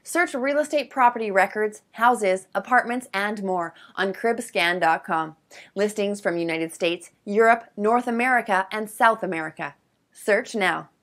Search real estate property records, houses, apartments, and more on cribscan.com. Listings from United States, Europe, North America, and South America. Search now.